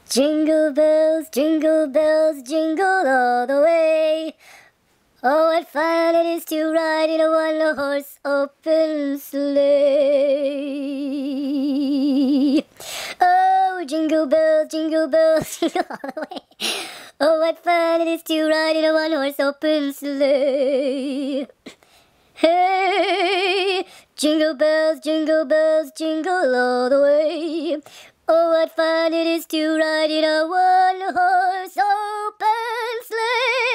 jingle bells, jingle all the way. Oh, what fun it is to ride in a one-horse open sleigh. Oh, jingle bells, jingle all the way. Oh, what fun it is to ride in a one-horse open sleigh. Hey, jingle bells, jingle all the way. Oh, what fun it is to ride in a one-horse open sleigh.